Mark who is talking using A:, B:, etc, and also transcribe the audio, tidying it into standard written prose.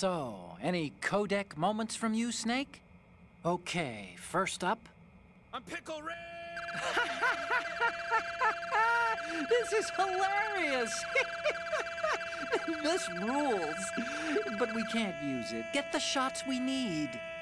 A: So, any codec moments from you, Snake? Okay, first up...
B: I'm Pickle Rick!
A: This is hilarious! This rules. But we can't use it. Get the shots we need.